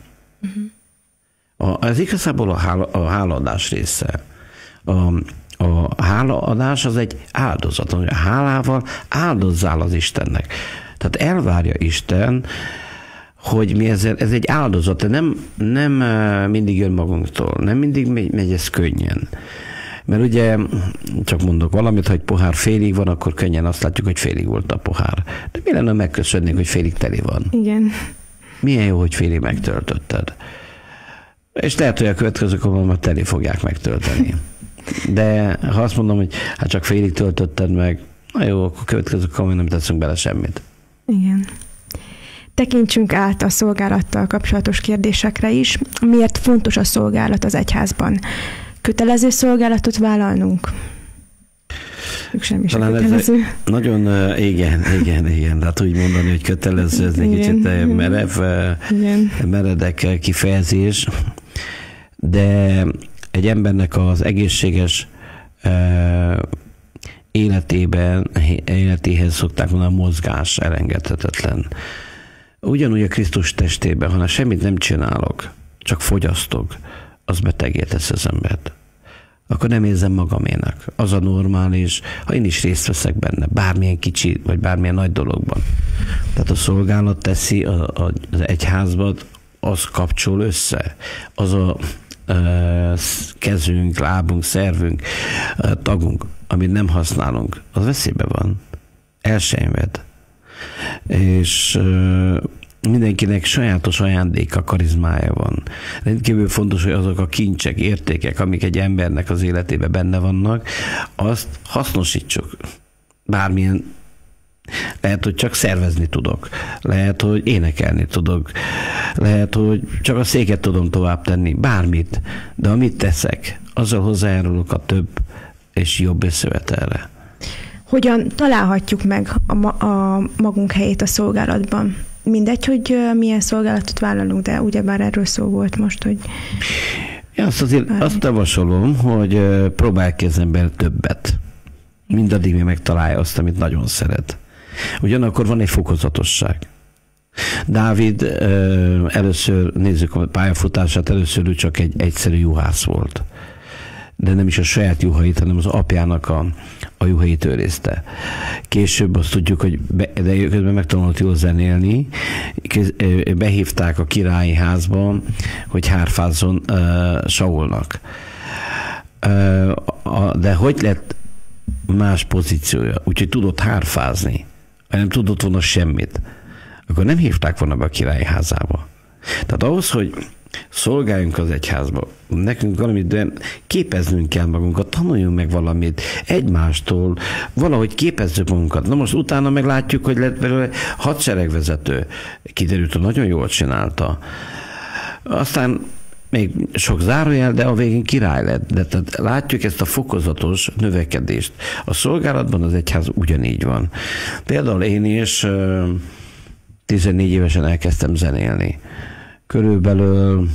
Ez igazából a hálaadás része. A hálaadás az egy áldozat. A hálával áldozzál az Istennek. Tehát elvárja Isten, hogy mi ez egy áldozat, de nem mindig jön magunktól, nem mindig megy ez könnyen. Mert ugye, csak mondok valamit, ha egy pohár félig van, akkor könnyen azt látjuk, hogy félig volt a pohár. De mi lenne, megköszönnénk, hogy félig teli van? Igen. Milyen jó, hogy félig megtöltötted. És lehet, hogy a következő alkalommal teli fogják megtölteni. De ha azt mondom, hogy hát csak félig töltötted meg, na jó, akkor következő alkalommal nem teszünk bele semmit. Igen. Tekintsünk át a szolgálattal kapcsolatos kérdésekre is. Miért fontos a szolgálat az egyházban? Kötelező szolgálatot vállalnunk? Sem is talán kötelező. Nagyon, igen. Tehát úgy mondani, hogy kötelező, ez egy kicsit meredek kifejezés, de egy embernek az egészséges életéhez szokták mondani, a mozgás elengedhetetlen. Ugyanúgy a Krisztus testében, hanem semmit nem csinálok, csak fogyasztok, az betegé tesz az embert. Akkor nem érzem magaménak. Az a normális, ha én is részt veszek benne, bármilyen kicsi, vagy bármilyen nagy dologban. Tehát a szolgálat teszi az egyházban, az kapcsol össze. Az a kezünk, lábunk, szervünk, tagunk, amit nem használunk, az veszélyben van. Elsejmed. És mindenkinek sajátos ajándéka, karizmája van. Rendkívül fontos, hogy azok a kincsek, értékek, amik egy embernek az életében benne vannak, azt hasznosítsuk. Bármilyen, lehet, hogy csak szervezni tudok, lehet, hogy énekelni tudok, lehet, hogy csak a széket tudom tovább tenni, bármit, de amit teszek, azzal hozzájárulok a több és jobb összevetelre. Hogyan találhatjuk meg a magunk helyét a szolgálatban? Mindegy, hogy milyen szolgálatot vállalunk, de ugyebár erről szó volt most, hogy... Azt javasolom, hogy próbálj ki az ember többet. Mindaddig még megtalálja azt, amit nagyon szeret. Ugyanakkor van egy fokozatosság. Dávid először, nézzük a pályafutását, először ő csak egy egyszerű juhász volt. De nem is a saját juhait, hanem az apjának a juhait őrizte. Később azt tudjuk, hogy de közben megtanult jól zenélni, behívták a királyi házba, hogy hárfázzon Saulnak. De hogy lett más pozíciója? Úgyhogy tudott hárfázni, nem tudott volna semmit. Akkor nem hívták volna be a királyi házába. Tehát ahhoz, hogy szolgáljunk az egyházba, nekünk valamit, de képeznünk kell magunkat, tanuljunk meg valamit egymástól, valahogy képezzük magunkat. Na most utána meglátjuk, hogy lett belőle hadseregvezető. Kiderült, hogy nagyon jól csinálta. Aztán még sok zárójel, de a végén király lett. De tehát látjuk ezt a fokozatos növekedést. A szolgálatban az egyház ugyanígy van. Például én is 14 évesen elkezdtem zenélni. Körülbelül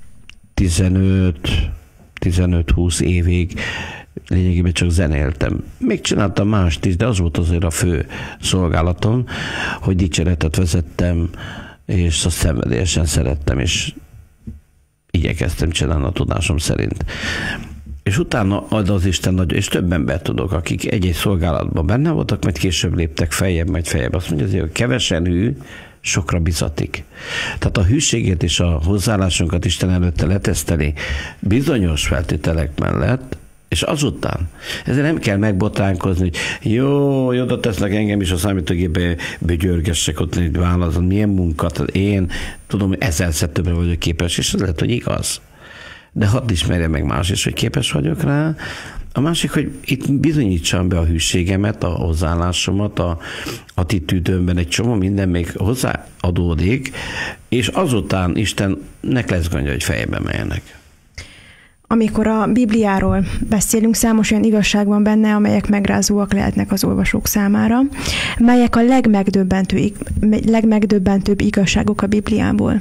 15-20 évig lényegében csak zenéltem. Még csináltam mást is, de az volt azért a fő szolgálatom, hogy dicséretet vezettem, és azt szenvedélyesen szerettem, és igyekeztem csinálni a tudásom szerint. És utána ad az Isten nagy, és több ember tudok, akik egy-egy szolgálatban benne voltak, majd később léptek feljebb, majd feljebb. Azt mondja azért, hogy kevesen hű, sokra bizatik. Tehát a hűséget és a hozzáállásunkat Isten előtte leteszteli bizonyos feltételek mellett, és azután. Ezzel nem kell megbotránkozni, hogy jó, oda tesznek engem is a számítógépbe, begyörgessek ott egy válaszon, milyen munkát, én tudom, hogy ezerszer többre vagyok képes, és ez lehet, hogy igaz. De hadd ismerje meg más is, hogy képes vagyok rá. A másik, hogy itt bizonyítsam be a hűségemet, a hozzáállásomat, a attitűdömben egy csomó minden még hozzáadódik, és azután Istennek lesz gondja, hogy fejbe menjenek. Amikor a Bibliáról beszélünk, számos olyan igazság van benne, amelyek megrázóak lehetnek az olvasók számára. Melyek a legmegdöbbentőbb igazságok a Bibliából?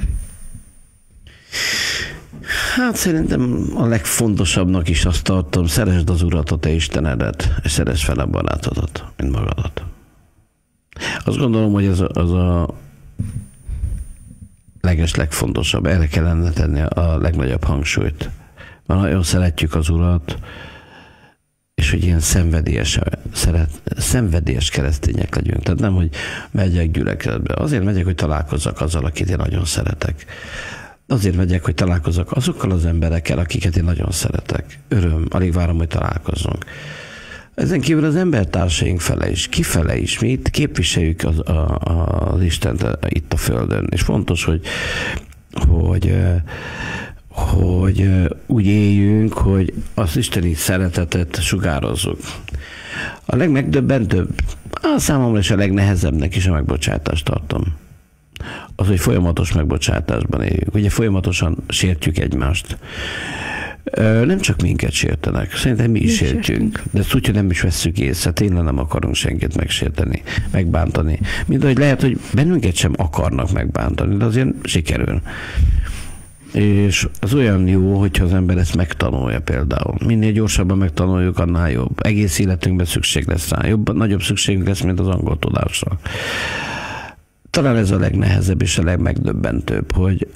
Hát szerintem a legfontosabbnak is azt tartom, szeresd az Urat, a te Istenedet, és szeresd fel a barátodat, mint magadat. Azt gondolom, hogy az a legfontosabb, erre kellene tenni a legnagyobb hangsúlyt. Mert nagyon szeretjük az Urat, és hogy ilyen szenvedélyes keresztények legyünk. Tehát nem, hogy megyek gyülekezetbe. Azért megyek, hogy találkozzak azzal, akit én nagyon szeretek. Azért megyek, hogy találkozzak azokkal az emberekkel, akiket én nagyon szeretek. Öröm, alig várom, hogy találkozzunk. Ezen kívül az embertársaink fele is, kifele is. Mi itt képviseljük az Istent itt a Földön. És fontos, hogy úgy éljünk, hogy az isteni szeretetet sugározzuk. A legmegdöbbentőbb, számomra is a legnehezebbnek is a megbocsátást tartom. Az, hogy folyamatos megbocsátásban éljünk. Ugye folyamatosan sértjük egymást. Nem csak minket sértenek, szerintem mi is sértjünk. De ezt úgy, hogy nem is vesszük észre, tényleg nem akarunk senkit megsérteni, megbántani. Mindahogy lehet, hogy bennünket sem akarnak megbántani, de azért sikerül. És az olyan jó, hogyha az ember ezt megtanulja például. Minél gyorsabban megtanuljuk, annál jobb. Egész életünkben szükség lesz rá. Nagyobb szükségünk lesz, mint az angol tudásra. Talán ez a legnehezebb és a legmegdöbbentőbb, hogy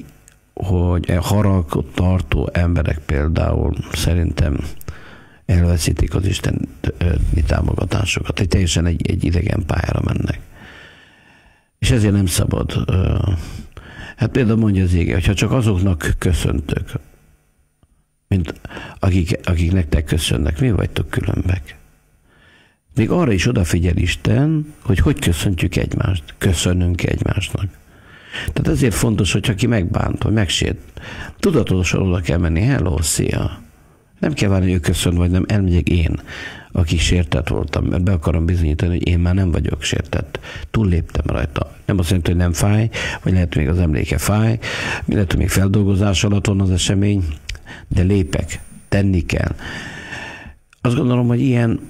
haragot tartó emberek például szerintem elveszítik az isteni támogatásokat. Teljesen egy idegen pályára mennek. És ezért nem szabad. Hát például mondja az ige, hogyha csak azoknak köszöntök, mint akik nektek köszönnek, mi vagytok különbek. Még arra is odafigyel Isten, hogy köszöntjük egymást. Köszönünk egymásnak. Tehát ezért fontos, hogy aki megbánt, vagy megsért, tudatosan oda kell menni, hello, szia. Nem kell várni, hogy ő köszön, vagy nem, elmegyek én, aki sértett voltam, mert be akarom bizonyítani, hogy én már nem vagyok sértett. Túlléptem rajta. Nem azt jelenti, hogy nem fáj, vagy lehet, még az emléke fáj, lehet, hogy még feldolgozás alatt van az esemény, de lépek, tenni kell. Azt gondolom, hogy ilyen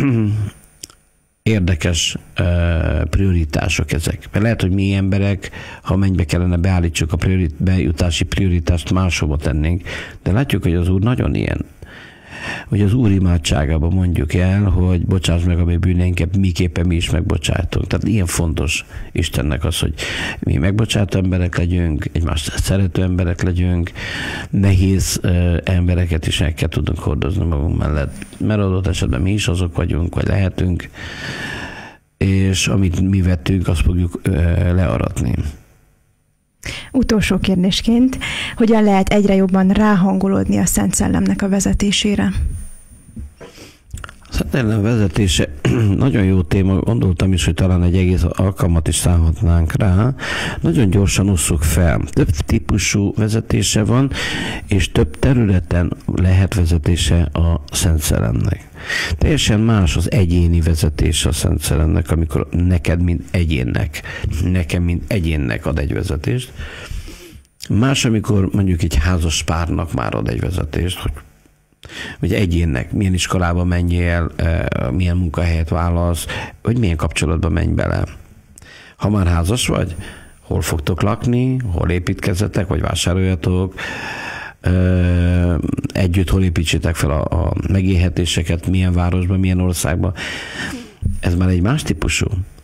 érdekes prioritások ezek. Mert lehet, hogy mi emberek, ha mennybe kellene beállítsuk a bejutási prioritást, máshova tennénk, de látjuk, hogy az Úr nagyon ilyen. Hogy az Úr imádságában mondjuk el, hogy bocsáss meg a mi bűneinket, miképpen mi is megbocsájtunk. Tehát ilyen fontos Istennek az, hogy mi megbocsátó emberek legyünk, egymást szerető emberek legyünk, nehéz embereket is el kell tudnunk hordozni magunk mellett, mert adott esetben mi is azok vagyunk, vagy lehetünk, és amit mi vettünk, azt fogjuk learatni. Utolsó kérdésként, hogyan lehet egyre jobban ráhangolódni a Szent Szellemnek a vezetésére? A Szent Szellem vezetése nagyon jó téma, gondoltam is, hogy talán egy egész alkalmat is szállhatnánk rá. Nagyon gyorsan osszuk fel. Több típusú vezetése van, és több területen lehet vezetése a Szent Szellemnek. Teljesen más az egyéni vezetése a Szent Szellemnek, amikor neked, mint egyénnek, nekem, mint egyénnek ad egy vezetést. Más, amikor mondjuk egy házas párnak már ad egy vezetést, hogy egyénnek milyen iskolába menjél, milyen munkahelyet válasz, hogy milyen kapcsolatba menj bele. Ha már házas vagy, hol fogtok lakni, hol építkezzetek, vagy vásároljatok, együtt hol építsétek fel a megélhetéseket, milyen városban, milyen országban. Ez már egy más típusú.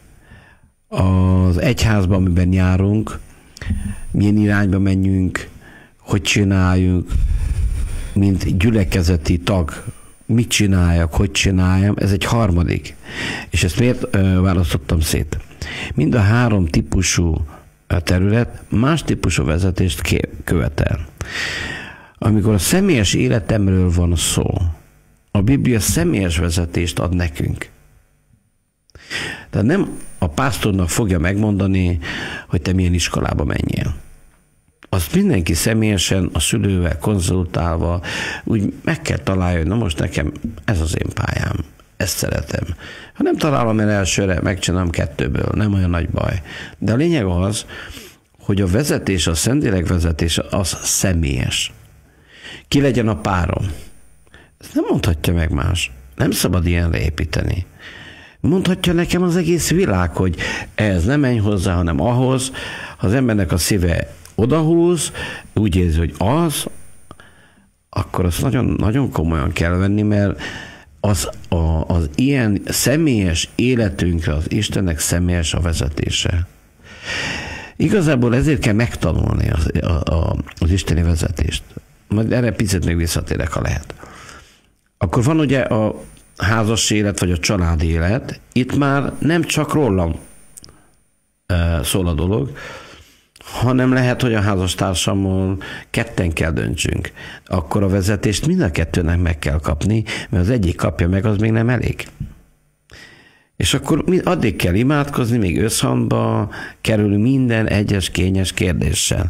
Az egyházban, amiben járunk, milyen irányba menjünk, hogy csináljunk, mint gyülekezeti tag, mit csináljak, hogy csináljam, ez egy harmadik. És ezt miért választottam szét? Mind a három típusú terület más típusú vezetést követel. Amikor a személyes életemről van szó, a Biblia személyes vezetést ad nekünk. Tehát nem a pásztornak fogja megmondani, hogy te milyen iskolába menjél. Azt mindenki személyesen, a szülővel konzultálva úgy meg kell találni, hogy na most nekem ez az én pályám, ezt szeretem. Ha nem találom el elsőre, megcsinálom kettőből, nem olyan nagy baj. De a lényeg az, hogy a vezetés, a Szentlélek vezetése az személyes. Ki legyen a párom? Ezt nem mondhatja meg más. Nem szabad ilyenre építeni. Mondhatja nekem az egész világ, hogy ez nem menj hozzá, hanem ahhoz. Ha az embernek a szíve odahúz, úgy érzi, hogy az, akkor azt nagyon, nagyon komolyan kell venni, mert az ilyen személyes életünkre az Istennek személyes a vezetése. Igazából ezért kell megtanulni az isteni vezetést. Majd erre picit még visszatérek, ha lehet. Akkor van ugye a házas élet, vagy a családi élet. Itt már nem csak rólam szól a dolog, hanem lehet, hogy a házastársammal ketten kell döntsünk. Akkor a vezetést mind a kettőnek meg kell kapni, mert az egyik kapja meg, az még nem elég. És akkor addig kell imádkozni, még összhangba kerül minden egyes kényes kérdéssel.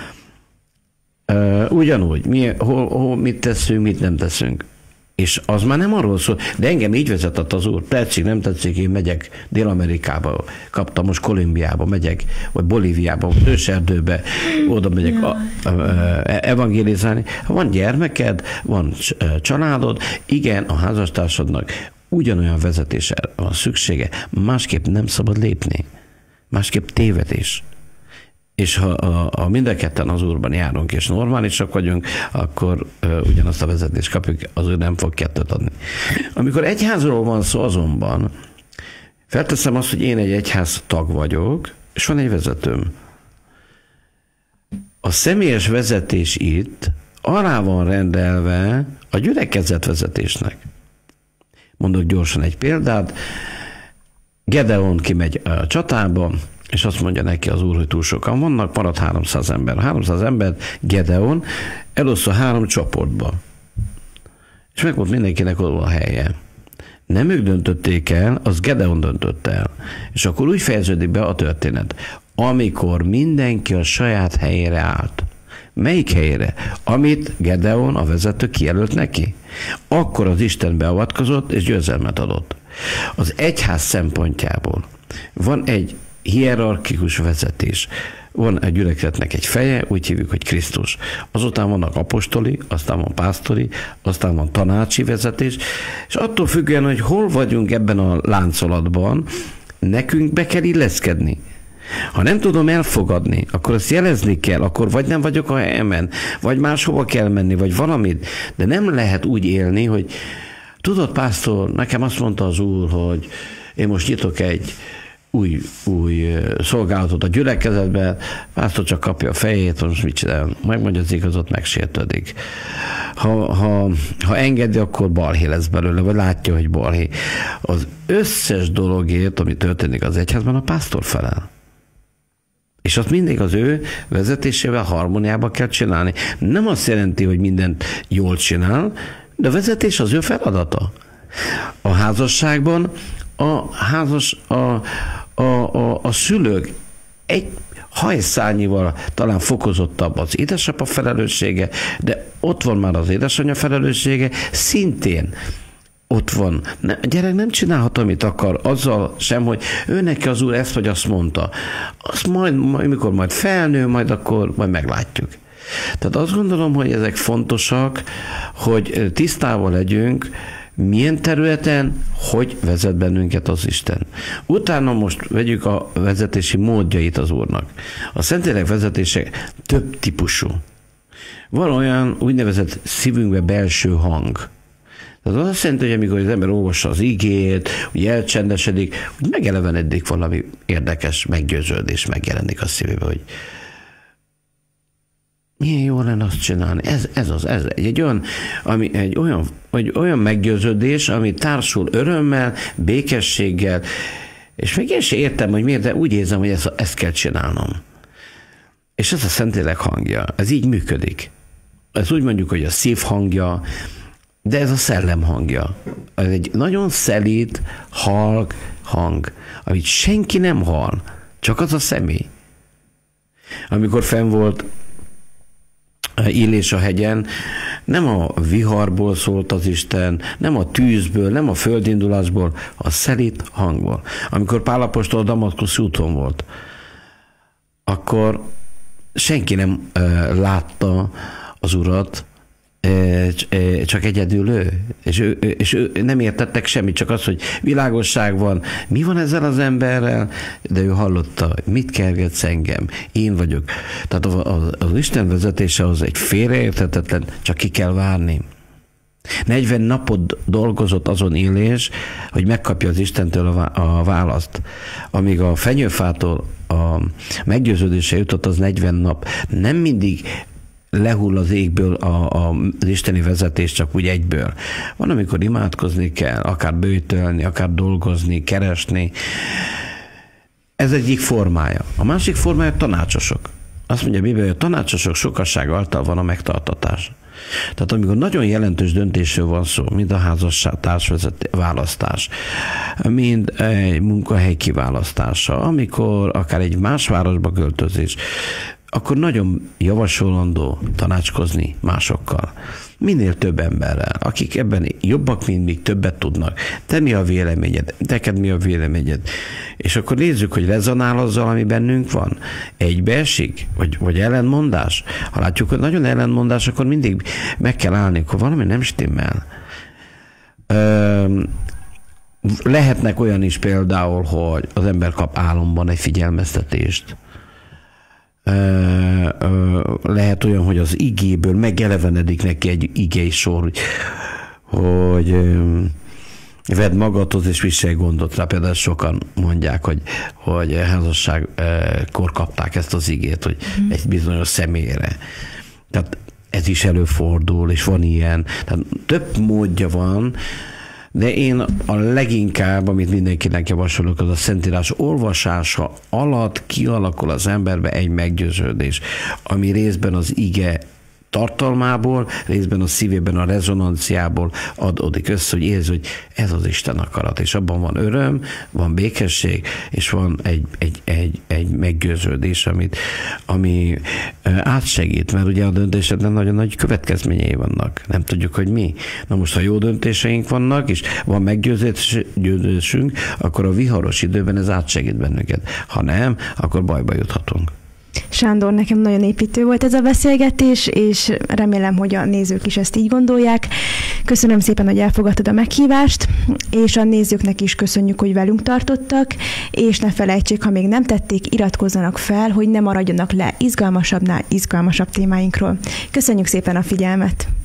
Ugyanúgy, mit teszünk, mit nem teszünk. És az már nem arról szól, de engem így vezetett az Úr. Tetszik, nem tetszik, én megyek Dél-Amerikába, kaptam most Kolumbiába, megyek, vagy Bolíviába, őserdőbe, oda megyek evangélizálni. Ha van gyermeked, van családod, igen, a házastársadnak ugyanolyan vezetésre van szüksége, másképp nem szabad lépni. Másképp tévedés. És ha mind a ketten az Úrban járunk, és normálisak vagyunk, akkor ugyanazt a vezetést kapjuk, az Úr nem fog kettőt adni. Amikor egyházról van szó azonban, felteszem azt, hogy én egy egyház tag vagyok, és van egy vezetőm. A személyes vezetés itt alá van rendelve a gyülekezet vezetésnek. Mondok gyorsan egy példát. Gedeon kimegy a csatába, és azt mondja neki az Úr, hogy túl sokan vannak, marad 300 ember. 300 ember Gedeon elosztja 3 csoportba. És meg volt mindenkinek oda a helye. Nem ők döntötték el, az Gedeon döntött el. És akkor úgy fejeződik be a történet. Amikor mindenki a saját helyére állt. Melyik helyére? Amit Gedeon, a vezető kijelölt neki. Akkor az Isten beavatkozott, és győzelmet adott. Az egyház szempontjából van egy hierarchikus vezetés. Van a gyülekezetnek egy feje, úgy hívjuk, hogy Krisztus. Azután vannak apostoli, aztán van pásztori, aztán van tanácsi vezetés, és attól függően, hogy hol vagyunk ebben a láncolatban, nekünk be kell illeszkedni. Ha nem tudom elfogadni, akkor azt jelezni kell, akkor vagy nem vagyok a helyemen, vagy máshova kell menni, vagy valamit, de nem lehet úgy élni, hogy tudod, pásztor, nekem azt mondta az Úr, hogy én most nyitok egy új szolgálatot a gyülekezetben, pásztor csak kapja a fejét, most mit csinál? Megmondja az igazat, megsértődik. Ha engedi, akkor balhé lesz belőle, vagy látja, hogy balhé. Az összes dologért, ami történik az egyházban, a pásztor felel. És azt mindig az ő vezetésével harmóniába kell csinálni. Nem azt jelenti, hogy mindent jól csinál, de a vezetés az ő feladata. A házasságban a szülők egy hajszányival talán fokozottabb az édesapa felelőssége, de ott van már az édesanyja felelőssége, szintén ott van. A gyerek nem csinálhat, amit akar, azzal sem, hogy ő neki az Úr ezt vagy azt mondta. Azt amikor majd felnő, majd meglátjuk. Tehát azt gondolom, hogy ezek fontosak, hogy tisztában legyünk, milyen területen, hogy vezet bennünket az Isten. Utána most vegyük a vezetési módjait az Úrnak. A Szentlélek vezetése több típusú. Van olyan úgynevezett szívünkbe belső hang. Tehát az azt jelenti, hogy amikor az ember olvassa az igét, hogy elcsendesedik, hogy megelevenedik valami érdekes meggyőződés, megjelenik a szívébe, hogy milyen jó lenne azt csinálni. Ez egy olyan meggyőződés, ami társul örömmel, békességgel, és még én sem értem, hogy miért, de úgy érzem, hogy ezt kell csinálnom. És ez a Szentlélek hangja. Ez így működik. Ez úgy mondjuk, hogy a szív hangja, de ez a szellem hangja. Ez egy nagyon szelíd, halk hang, amit senki nem hall, csak az a személy. Amikor fenn volt Illés a hegyen, nem a viharból szólt az Isten, nem a tűzből, nem a földindulásból, a szelíd hangból. Amikor Pál apostol a Damaszkuszi úton volt, akkor senki nem látta az Urat, csak egyedül ő. És ő nem értettek semmit, csak az, hogy világosság van. Mi van ezzel az emberrel? De ő hallotta, mit kergetsz engem? Én vagyok. Tehát az Isten vezetése az egy félreérthetetlen, csak ki kell várni. 40 napot dolgozott azon élés, hogy megkapja az Istentől a választ. Amíg a fenyőfától a meggyőződésre jutott, az 40 nap. Nem mindig lehull az égből az isteni vezetés csak úgy egyből. Van, amikor imádkozni kell, akár böjtölni, akár dolgozni, keresni. Ez egyik formája. A másik formája tanácsosok. Azt mondja a Biblia, hogy a tanácsosok sokasság által van a megtartatás. Tehát amikor nagyon jelentős döntésről van szó, mind a házasság, választás, mind egy munkahely kiválasztása, amikor akár egy más városba költözés, akkor nagyon javasolandó tanácskozni másokkal. Minél több emberrel, akik ebben jobbak, mint még többet tudnak. Te mi a véleményed? Neked mi a véleményed? És akkor nézzük, hogy rezonál azzal, ami bennünk van. Egybeesik? Vagy ellentmondás? Ha látjuk, hogy nagyon ellentmondás, akkor mindig meg kell állni, akkor valami nem stimmel. Lehetnek olyan is például, hogy az ember kap álomban egy figyelmeztetést. Lehet olyan, hogy az igéből megelevenedik neki egy igei sor, hogy vedd magadhoz és viselj gondot rá. Például sokan mondják, hogy házasságkor kapták ezt az igét, hogy egy bizonyos személyre. Tehát ez is előfordul, és van ilyen. Tehát több módja van, de én a leginkább, amit mindenkinek javasolok, az a Szentírás olvasása alatt kialakul az emberbe egy meggyőződés, ami részben az ige tartalmából, részben a szívében a rezonanciából adódik össze, hogy érzi, hogy ez az Isten akarat, és abban van öröm, van békesség, és van egy meggyőződés, ami átsegít, mert ugye a döntésednek nagyon nagy következményei vannak. Nem tudjuk, hogy mi. Na most, ha jó döntéseink vannak, és van meggyőződésünk, akkor a viharos időben ez átsegít bennünket. Ha nem, akkor bajba juthatunk. Sándor, nekem nagyon építő volt ez a beszélgetés, és remélem, hogy a nézők is ezt így gondolják. Köszönöm szépen, hogy elfogadtad a meghívást, és a nézőknek is köszönjük, hogy velünk tartottak, és ne felejtsék, ha még nem tették, iratkozzanak fel, hogy ne maradjanak le izgalmasabbnál izgalmasabb témáinkról. Köszönjük szépen a figyelmet!